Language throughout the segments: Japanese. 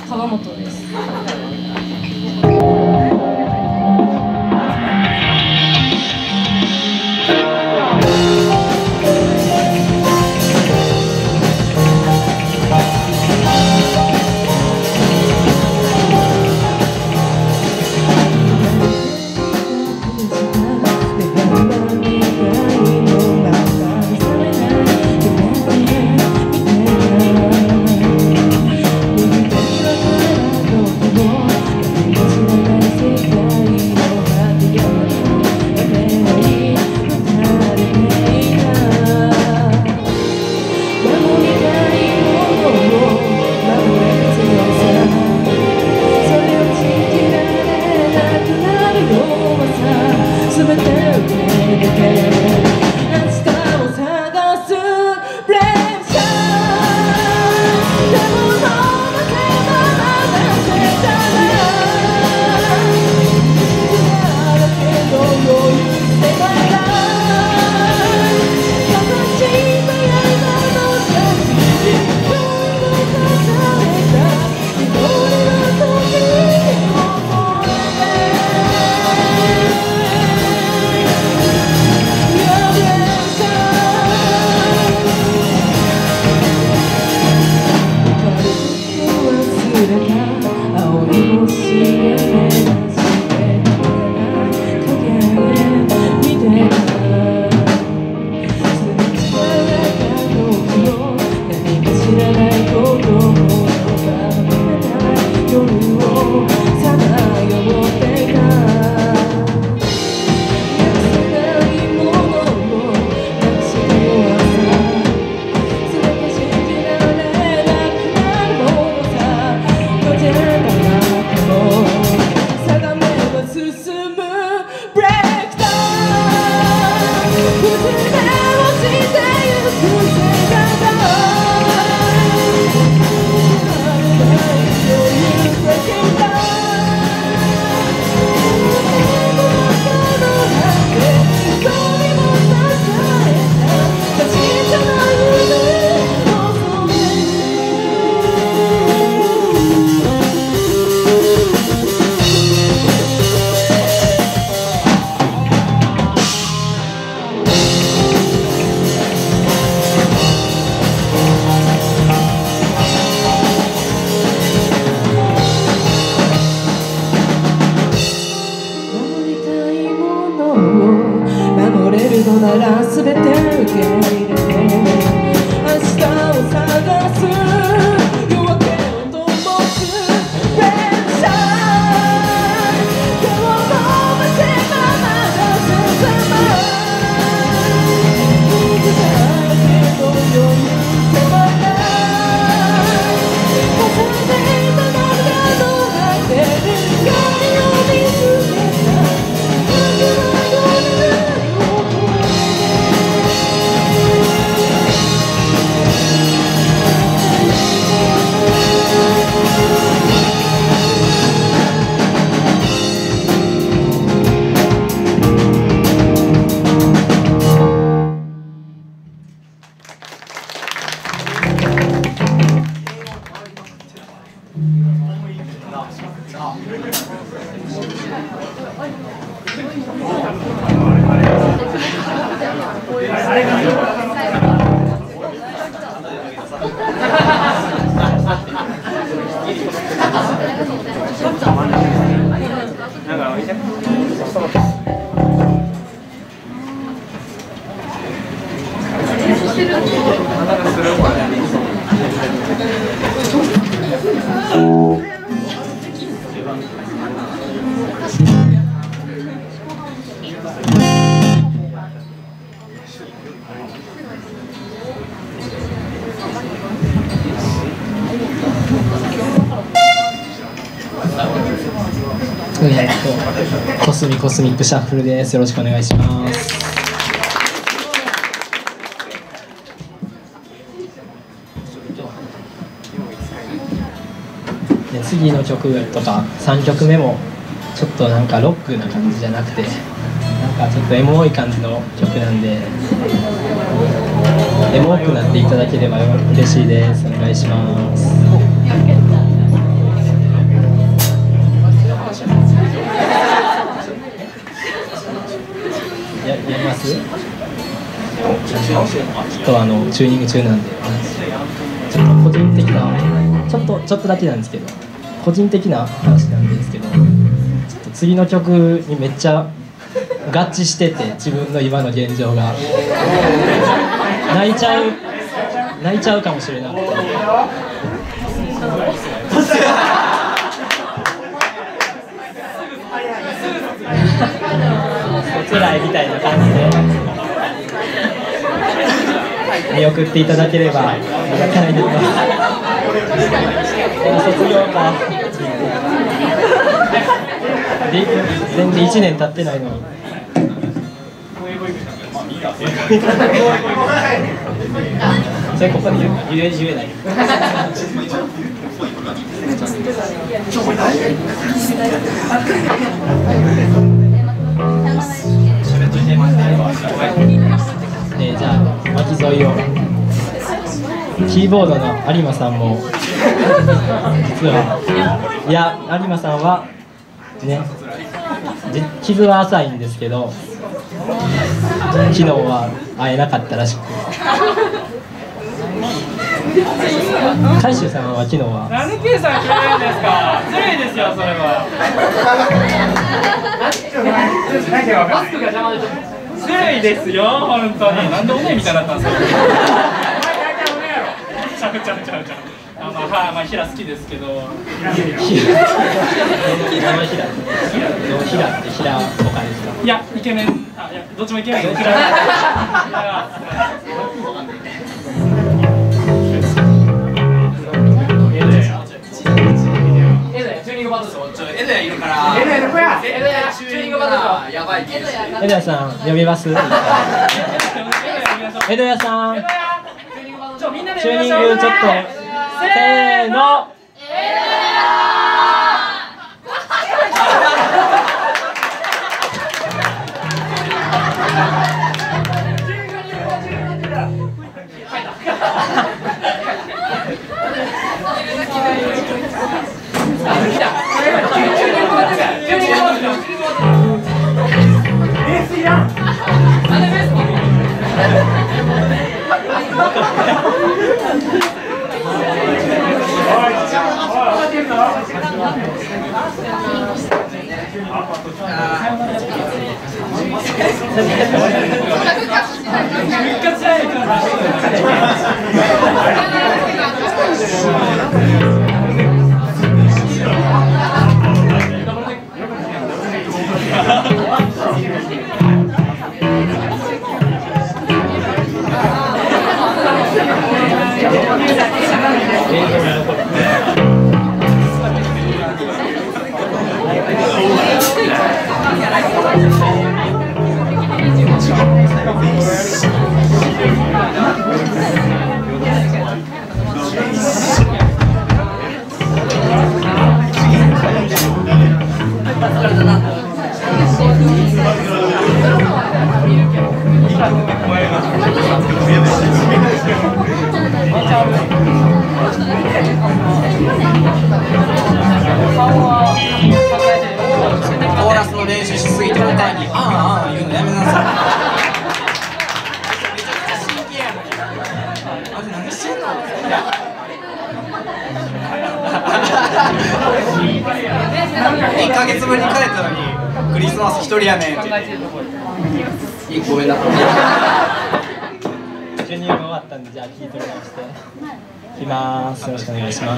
川本です。 なら全て受け入れて明日を探す夜明けを灯す電車手を伸ばせばまだ進まないだけど余裕せまない重ねた涙の果てに光を見つけたコスミックシャッフルです。よろしくお願いします。で次の曲とか3曲目もちょっとなんかロックな感じじゃなくて、なんかちょっとエモい感じの曲なんで、エモくなっていただければ嬉しいです。お願いします。 やります？ちょっとチューニング中なんで、ちょっと個人的なちょっとだけなんですけど、個人的な話なんですけど、ちょっと次の曲にめっちゃ合致してて、自分の今の現状が泣いちゃうかもしれなくて。辛いみたいな感じで見送っていただければありがたいです。卒業かで全然1年経ってないのにそれここで言えない。じゃあ巻き添いをキーボードの有馬さんも実はいや有馬さんはね傷は浅いんですけど昨日は会えなかったらしく海舟さんは昨日はなんで K さん嫌いなんですか。ずるいですよそれは。マスクが邪魔でずるいですよ本当に。なんでおねえみたいになったんですか。まあ平好きですけど。平って平他ですか。いやイケメン、いやどっちもイケメンです。 エドヤさん呼びます？エドヤさんチューニングちょっとせーの。 コーラスの練習しすぎて答えに「ああ」言うのやめなさい。めちゃくちゃ真剣やのに。あれ何してんの。1ヶ月ぶりに帰ったのにクリスマス一人やねんって言って。いいごめんな。 チューニング終わったんで、じゃあ聞いてもらしていきます。よろしくお願いします。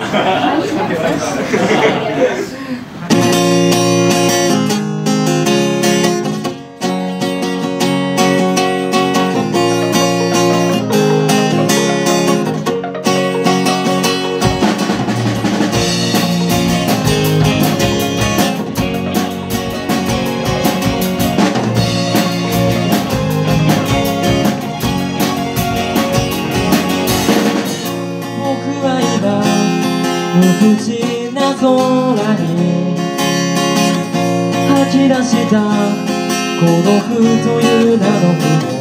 無口な空に吐き出した孤独という名の雲、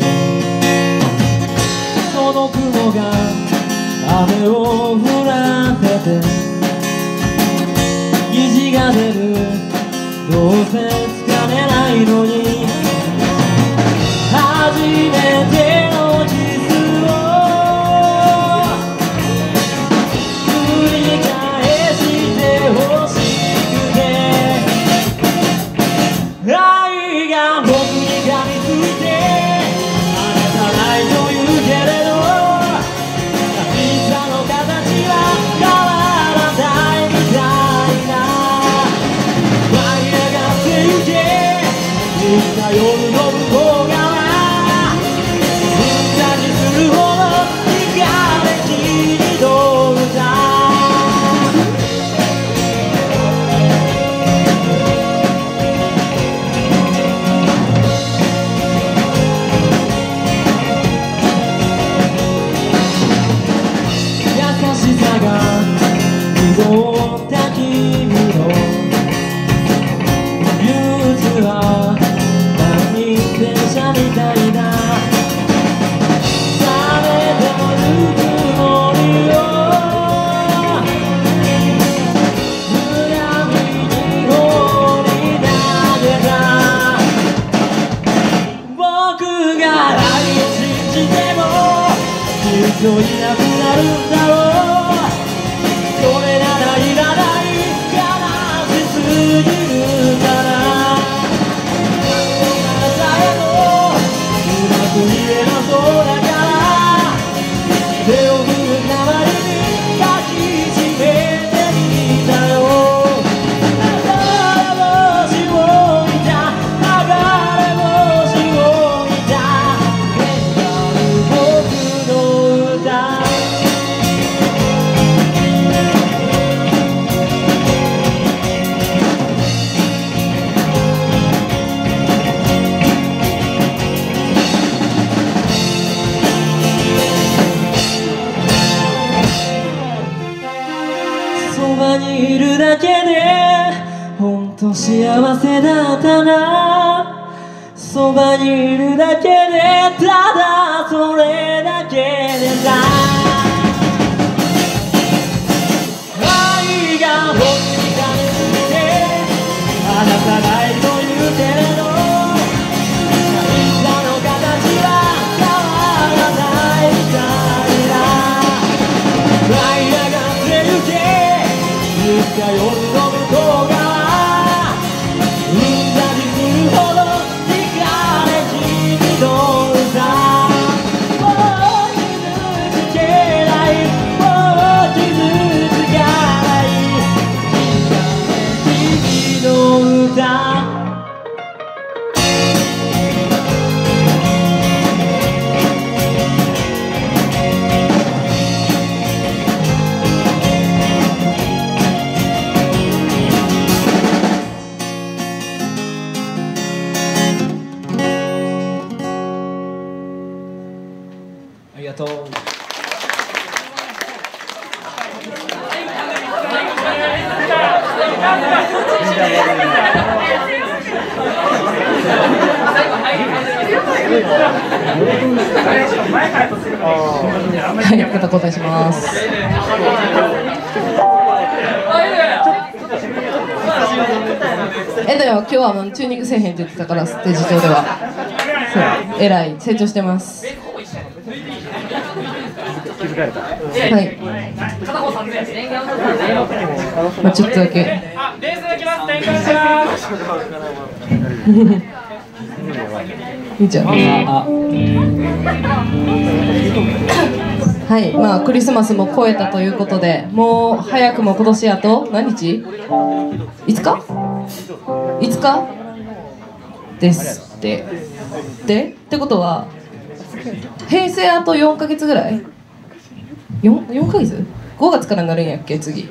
その雲が雨を降らせて虹が出る、どうせつかめないのに夜の向こう側無駄にするほど惹かれ君の歌優しさが濁った君の憂鬱は満員電車みたいな冷めたぬくもりを暗闇に放り投げた僕が愛を信じてもきっといなくなるんだろうそれならいらない悲しすぎるからあなたへもうまく言えなそうだから手を振る代わりに抱きしめてみたよ流れ星を見た流れ星を見た願う僕の歌そばにいるだけでほんと幸せだったなそばにいるだけでただそれだけでさ愛が僕に感じてあなたがいると言うけれどいざの形は変わらないみたいな舞い上がってゆけいつか夜の向こう側うんざりするほど惹かれ君の歌もう傷つけないもう傷つかない惹かれ君の歌ありがとう。 はい、また交代します。だよ、今日はチューニングせえへんって言ってたから、ステージ上では。そう、えらい、成長してます。はい。まあ、ちょっとだけ。 レースが来ます。転換します。 いいじゃん。はい、まあクリスマスも超えたということで、もう早くも今年あと何日？5日？5日ですって。ってことは平成あと4ヶ月ぐらい？4ヶ月？5月からなるんやっけ次。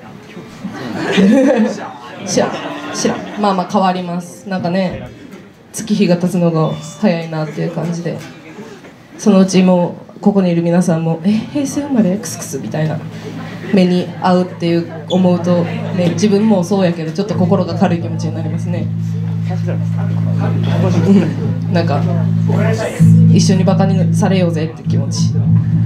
知らんまあまあ変わります。なんかね月日が経つのが早いなっていう感じで、そのうちもうここにいる皆さんも平成生まれクスクスみたいな目に合うっていう思うとね、自分もそうやけどちょっと心が軽い気持ちになりますね。なんか一緒にバカにされようぜって気持ち。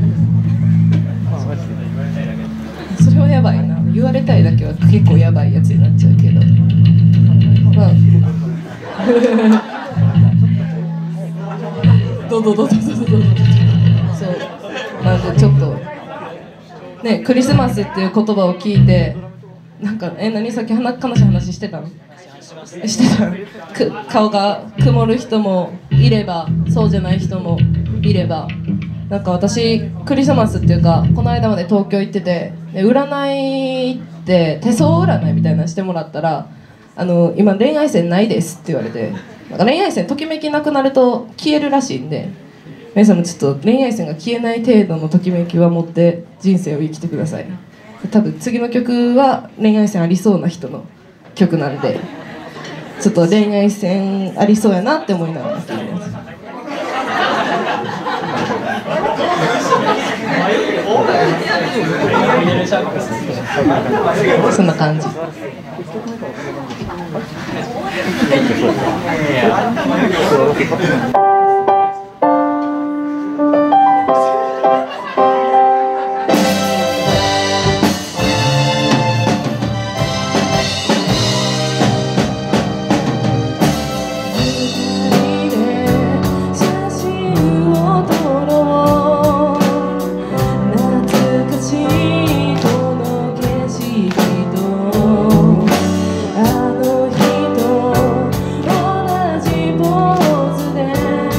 それはやばいな。言われたいだけは結構やばいやつになっちゃうけど、まあどうそうなんでちょっとね、クリスマスっていう言葉を聞いてなんか何さっき悲しい話してたの？してた。顔が曇る人もいればそうじゃない人もいれば、なんか私クリスマスっていうかこの間まで東京行ってて、占いって手相占いみたいなのしてもらったら今恋愛線ないですって言われて、 なんか恋愛線ときめきなくなると消えるらしいんで、皆さんもちょっと恋愛線が消えない程度のときめきは持って人生を生きてください。多分次の曲は恋愛線ありそうな人の曲なんで、ちょっと恋愛線ありそうやなって思いながら聴いてます。そんな感じ。 同じポーズで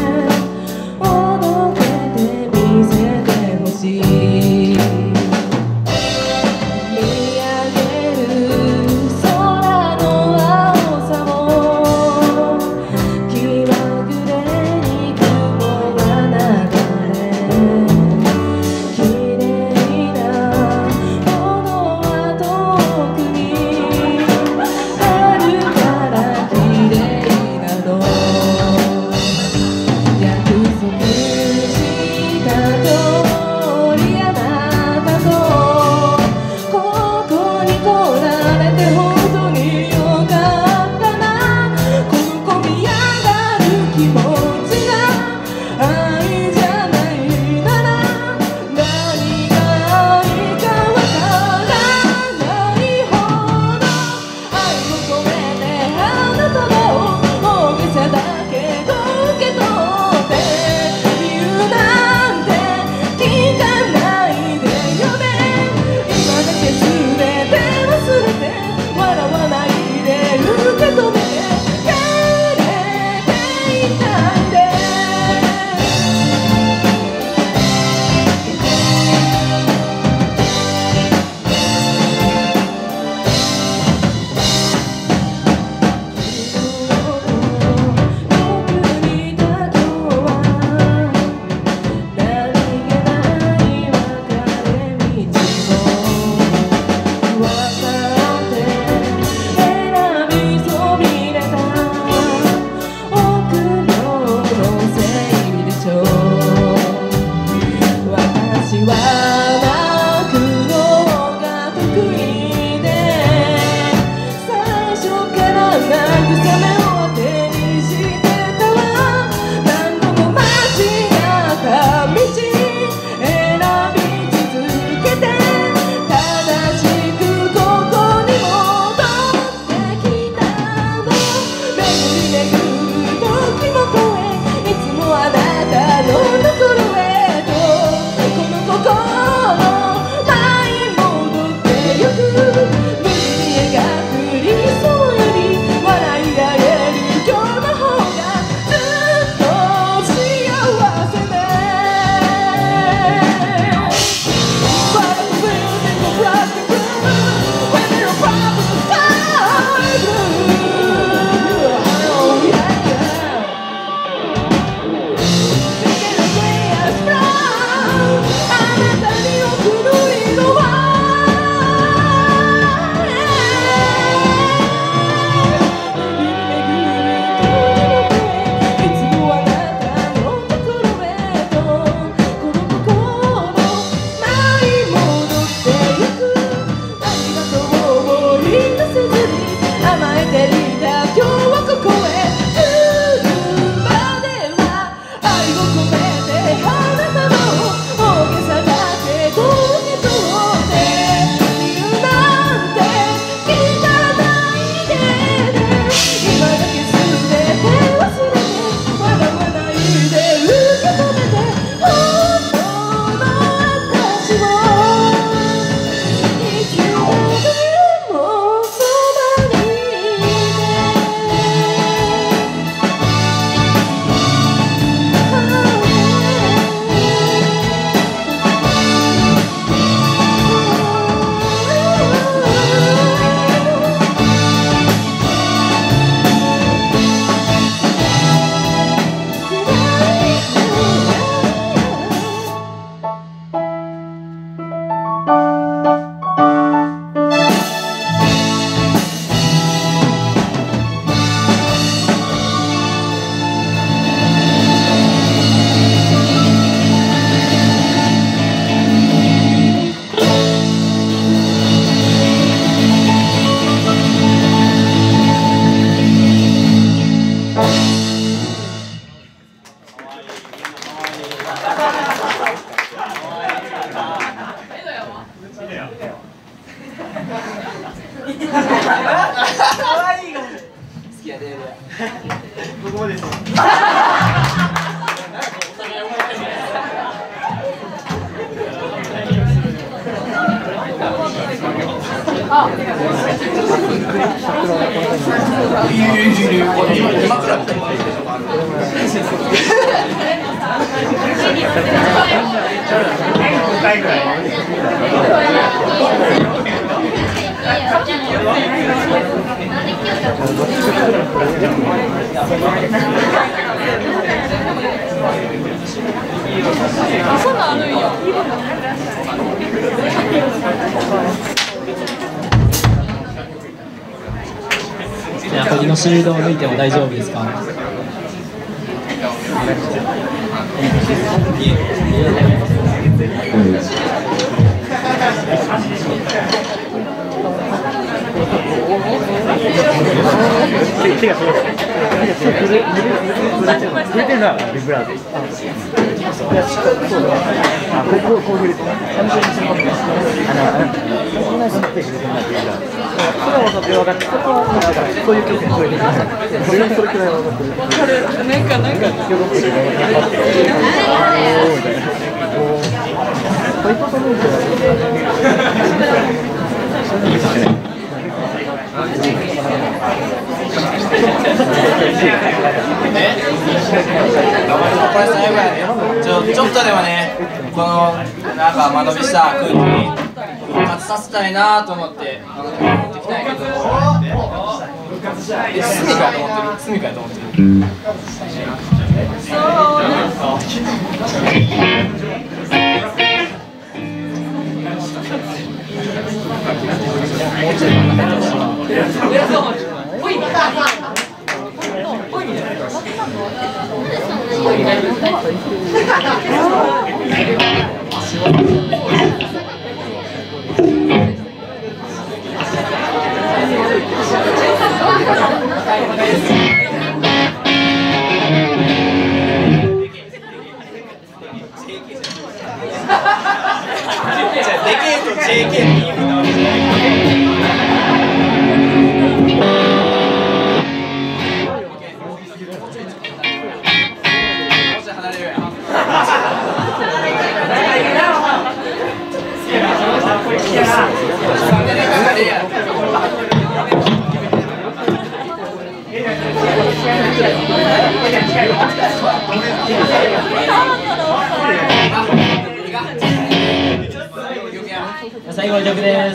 愛いが好きやで。僕もです。 そんなんあるんや。 じゃあ堀のシールドを抜いても大丈夫ですか？ これ最後やね。ちょっとでもね、このなんか間延びした空気に復活させたいなと思って持ってきたんやけど、スミカやと思ってる。スミカやと思ってる。もうちょい真ん中にしてもでけえと JK って言うの。 最後の曲です。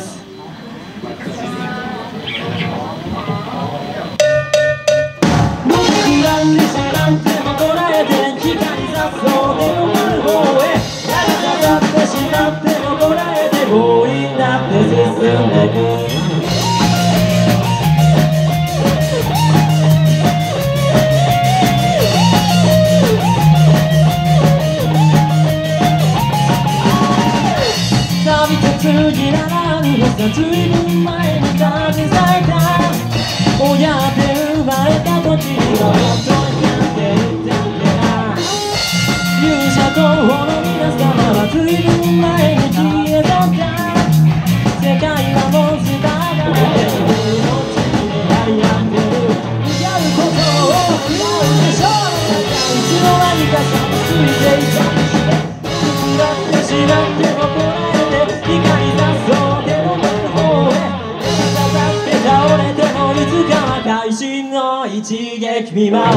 次ならぬのさ、ずいぶん前に立ち咲いた親で生まれた時には本当になんて言ったんだな。勇者候補の皆様はずいぶん前に消えとった。世界はもうつながれてるのちでやり合ってる。やることを祝うでしょう。いつの間にかさみついていたりして膨らんでしまってもこらえて光さそうでも向こうへ刺さって倒れてもいつかは会心の一撃見舞う。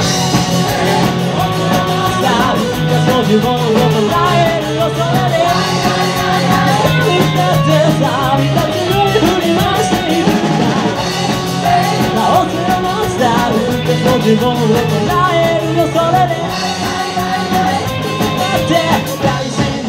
さあいつかそ呪文を唱えるよ。それで錆びたって錆びた強い振り回しているんだ。直すよもさあいつかそ呪文を唱えるよ。それで会心の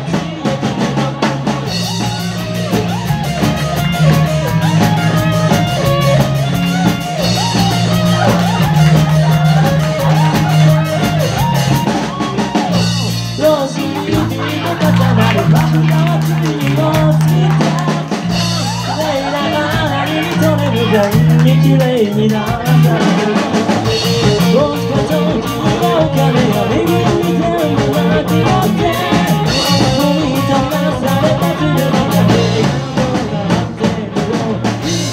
綺麗になった僕たちの君のお金が巡り全部なくなって飲み飛ばされた船の中で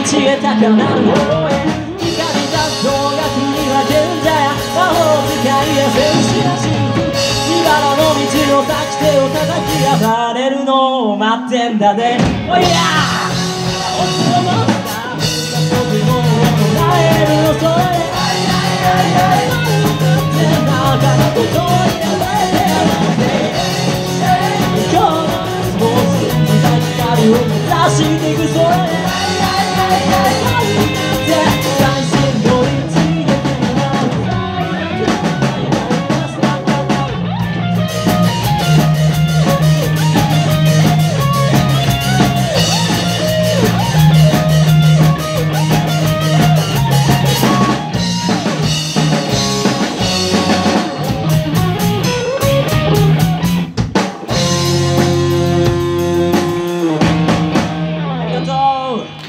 ちへ高鳴る方へ光り出す方角には賢者や魔法使いや戦士らしく茨の道を裂き手を叩き暴れるのを待ってんだでおいやおつのモンスター僕も唱えるのそれだからここに流れて今日もうすぐ光を目指していくそれ最新の一撃ありがとう